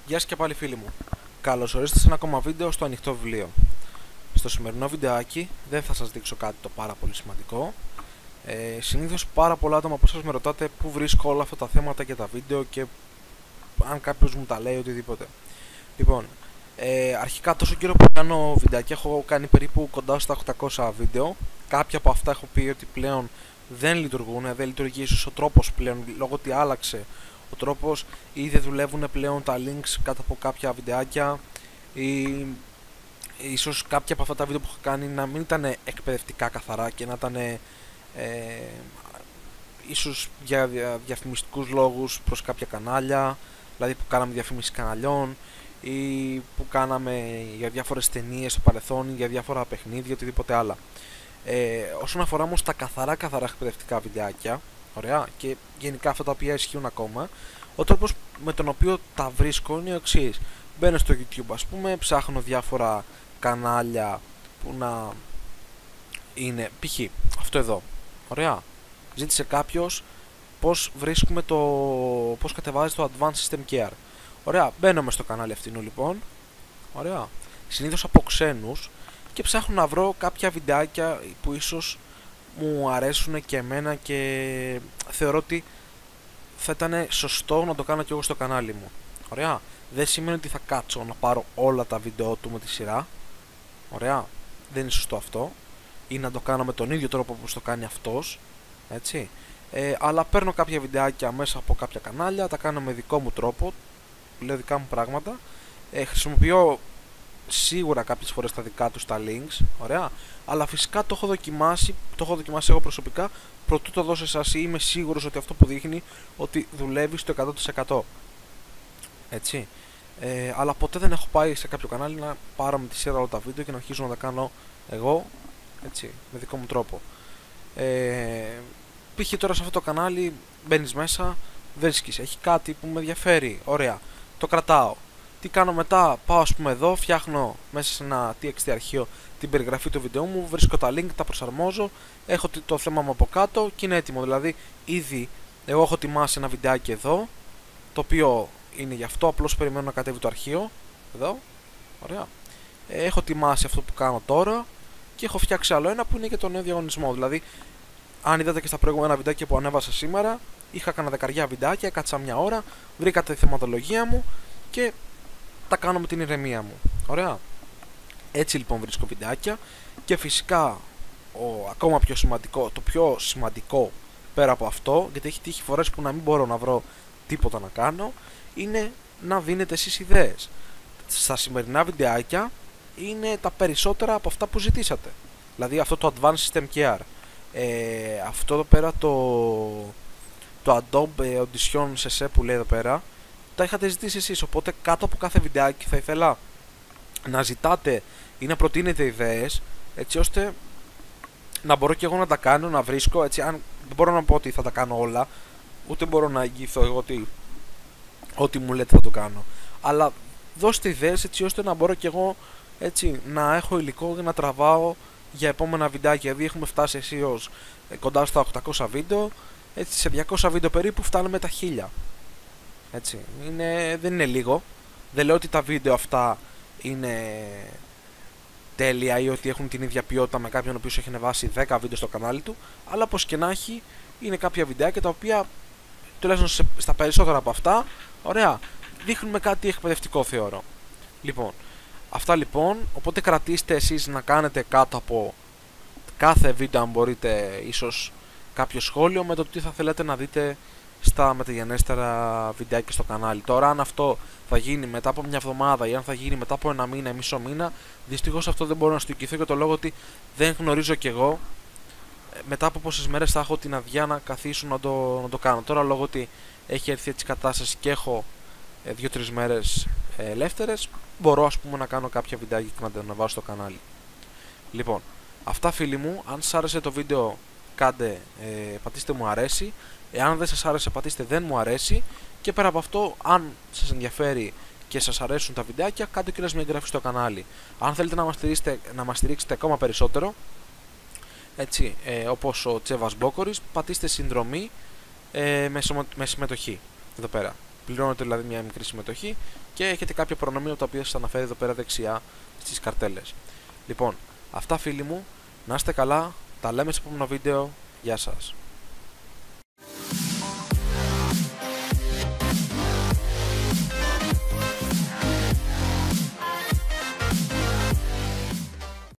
Γεια σας και πάλι φίλοι μου. Καλώς ορίσατε σε ένα ακόμα βίντεο στο ανοιχτό βιβλίο. Στο σημερινό βιντεάκι δεν θα σας δείξω κάτι το πάρα πολύ σημαντικό. Συνήθως πάρα πολλά άτομα από εσάς με ρωτάτε πού βρίσκω όλα αυτά τα θέματα και τα βίντεο και αν κάποιος μου τα λέει οτιδήποτε. Λοιπόν, αρχικά τόσο καιρό που κάνω βιντεάκια έχω κάνει περίπου κοντά στα 800 βίντεο. Κάποια από αυτά έχω πει ότι πλέον δεν λειτουργούν, δεν λειτουργεί ίσως ο τρόπος πλέον λόγω ότι άλλαξε ο τρόπος ή δεν δουλεύουν πλέον τα links κάτω από κάποια βιντεάκια ή ίσως κάποια από αυτά τα βίντεο που έχω κάνει να μην ήταν εκπαιδευτικά καθαρά και να ήταν ίσως για διαφημιστικούς λόγους προς κάποια κανάλια, δηλαδή που κάναμε διαφήμιση καναλιών ή που κάναμε για διάφορες ταινίες στο παρελθόν ή για διάφορα παιχνίδια, οτιδήποτε άλλα. Όσον αφορά όμως τα καθαρά εκπαιδευτικά βιντεάκια, ωραία, και γενικά αυτά τα οποία ισχύουν ακόμα, ο τρόπος με τον οποίο τα βρίσκω είναι ο εξής. Μπαίνω στο YouTube, ας πούμε, ψάχνω διάφορα κανάλια που να είναι, π.χ. αυτό εδώ, ωραία, ζήτησε κάποιος πώς βρίσκουμε πώς κατεβάζει το Advanced System Care. Ωραία, μπαίνω στο κανάλι αυτού λοιπόν, ωραία, συνήθως από ξένους, και ψάχνω να βρω κάποια βιντεάκια που ίσως μου αρέσουν και εμένα και θεωρώ ότι θα ήταν σωστό να το κάνω και εγώ στο κανάλι μου. Ωραία, δεν σημαίνει ότι θα κάτσω να πάρω όλα τα βίντεο του με τη σειρά. Ωραία, δεν είναι σωστό αυτό. Ή να το κάνω με τον ίδιο τρόπο που το κάνει αυτός, έτσι. Αλλά παίρνω κάποια βιντεάκια μέσα από κάποια κανάλια, τα κάνω με δικό μου τρόπο, λέω δικά μου πράγματα. Χρησιμοποιώ σίγουρα κάποιες φορές τα δικά τους τα links, ωραία, αλλά φυσικά το έχω δοκιμάσει εγώ προσωπικά προτού το δώσω εσάς, ή είμαι σίγουρος ότι αυτό που δείχνει ότι δουλεύει στο 100%, έτσι. Αλλά ποτέ δεν έχω πάει σε κάποιο κανάλι να πάρω με τη σειρά όλα τα βίντεο και να αρχίσω να τα κάνω εγώ, έτσι, με δικό μου τρόπο. Π.χ. τώρα σε αυτό το κανάλι μπαίνεις μέσα, βρίσκεις, έχει κάτι που με ενδιαφέρει, ωραία, το κρατάω. Τι κάνω μετά, πάω ας πούμε εδώ, φτιάχνω μέσα σε ένα txt αρχείο την περιγραφή του βίντεο μου, βρίσκω τα link, τα προσαρμόζω, έχω το θέμα μου από κάτω και είναι έτοιμο. Δηλαδή ήδη εγώ έχω ετοιμάσει ένα βιντεάκι εδώ, το οποίο είναι γι' αυτό, απλώς περιμένω να κατέβει το αρχείο, εδώ, ωραία. Έχω ετοιμάσει αυτό που κάνω τώρα και έχω φτιάξει άλλο ένα που είναι για τον νέο διαγωνισμό. Δηλαδή, αν είδατε και στα προηγούμενα βιντεάκια που ανέβασα σήμερα, είχα κανένα 10 βιντεάκια, έκατσα μια ώρα, βρήκατε τη θεματολογία μου και τα κάνω με την ηρεμία μου. Ωραία. Έτσι λοιπόν βρίσκω βιντεάκια και φυσικά ακόμα πιο σημαντικό, το πιο σημαντικό πέρα από αυτό, γιατί έχει τύχει φορές που να μην μπορώ να βρω τίποτα να κάνω, είναι να δίνετε εσείς ιδέες. Στα σημερινά βιντεάκια είναι τα περισσότερα από αυτά που ζητήσατε. Δηλαδή αυτό το Advanced System Care, αυτό εδώ πέρα το Adobe Audition CC που λέει εδώ πέρα, τα είχατε ζητήσει εσείς, οπότε κάτω από κάθε βιντεάκι θα ήθελα να ζητάτε ή να προτείνετε ιδέες, έτσι ώστε να μπορώ και εγώ να τα κάνω, να βρίσκω, έτσι. Αν δεν μπορώ να πω ότι θα τα κάνω όλα, ούτε μπορώ να εγγυηθώ εγώ ότι ό,τι μου λέτε θα το κάνω, αλλά δώστε ιδέες έτσι ώστε να μπορώ και εγώ, έτσι, να έχω υλικό για να τραβάω για επόμενα βιντεάκια. Δηλαδή έχουμε φτάσει αισίως κοντά στα 800 βίντεο, έτσι, σε 200 βίντεο περίπου φτάνουμε τα 1000. Έτσι, δεν είναι λίγο. Δεν λέω ότι τα βίντεο αυτά είναι τέλεια ή ότι έχουν την ίδια ποιότητα με κάποιον ο οποίος έχει ανεβάσει 10 βίντεο στο κανάλι του, αλλά όπως και να έχει, είναι κάποια βιντεάκια τα οποία, τουλάχιστον στα περισσότερα από αυτά, ωραία, δείχνουν κάτι εκπαιδευτικό, θεωρώ. Λοιπόν, αυτά λοιπόν, οπότε κρατήστε εσείς να κάνετε κάτω από κάθε βίντεο, αν μπορείτε, ίσως κάποιο σχόλιο με το τι θα θέλετε να δείτε στα μεταγενέστερα βιντεάκια στο κανάλι. Τώρα αν αυτό θα γίνει μετά από μια εβδομάδα ή αν θα γίνει μετά από ένα μήνα ή μισό μήνα, δυστυχώς αυτό δεν μπορώ να στο εγγυηθώ, για το λόγο ότι δεν γνωρίζω κι εγώ μετά από πόσες μέρες θα έχω την αδειά να καθίσω να το κάνω. Τώρα λόγω ότι έχει έρθει έτσι η κατάσταση και έχω 2-3 μέρες ελεύθερες, μπορώ ας πούμε να κάνω κάποια βιντεάκια και να τα ανεβάσω στο κανάλι. Λοιπόν, αυτά φίλοι μου, αν σας άρεσε το βίντεο πατήστε μου αρέσει. Εάν δεν σας άρεσε πατήστε δεν μου αρέσει. Και πέρα από αυτό, αν σας ενδιαφέρει και σας αρέσουν τα βιντεάκια, κάντε και μια εγγραφή στο κανάλι. Αν θέλετε να μας στηρίξετε ακόμα περισσότερο, έτσι, όπως ο Τσέβας Μπόκορης, πατήστε συνδρομή με συμμετοχή εδώ πέρα. Πληρώνετε δηλαδή μια μικρή συμμετοχή και έχετε κάποια προνομία τα οποία σας αναφέρει εδώ πέρα δεξιά στις καρτέλες. Λοιπόν, αυτά φίλοι μου, να είστε καλά, τα λέμε στο επόμενο βίντεο, γεια σας.